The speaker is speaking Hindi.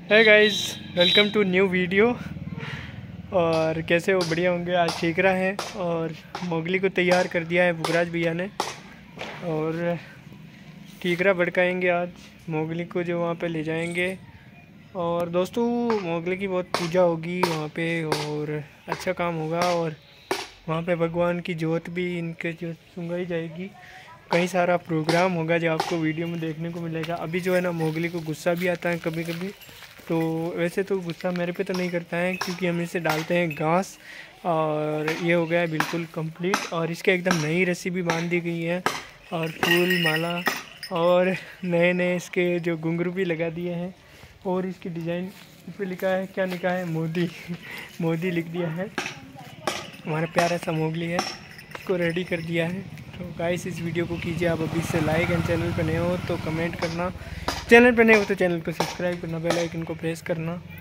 है guys, welcome to new video. और कैसे हो? बढ़िया होंगे। आज ठीकरा है और मोगली को तैयार कर दिया है बुगराज भैया ने। और ठीकरा भड़काएंगे आज मोगली को, जो वहाँ पे ले जाएंगे। और दोस्तों, मोगली की बहुत पूजा होगी वहाँ पे और अच्छा काम होगा। और वहाँ पे भगवान की जोत भी इनके जो सुंगाई जाएगी। कई सारा प्रोग्राम होगा जो आपको वीडियो में देखने को मिलेगा। अभी जो है ना, मोगली को गुस्सा भी आता है कभी कभी। तो वैसे तो गुस्सा मेरे पे तो नहीं करता है, क्योंकि हम इसे डालते हैं घास। और ये हो गया है बिल्कुल कंप्लीट। और इसके एकदम नई रस्सी भी बांध दी गई है और फूल माला और नए नए इसके जो घुंघरू भी लगा दिए हैं। और इसकी डिज़ाइन इस पर लिखा है, क्या लिखा है? मोदी मोदी लिख दिया है। हमारा प्यारा सा मोगली है, इसको रेडी कर दिया है। तो गाइस, इस वीडियो को कीजिए आप अभी से लाइक। एंड चैनल पर नए हो तो कमेंट करना, चैनल पर नए हो तो चैनल को सब्सक्राइब करना, बेल आइकन को प्रेस करना।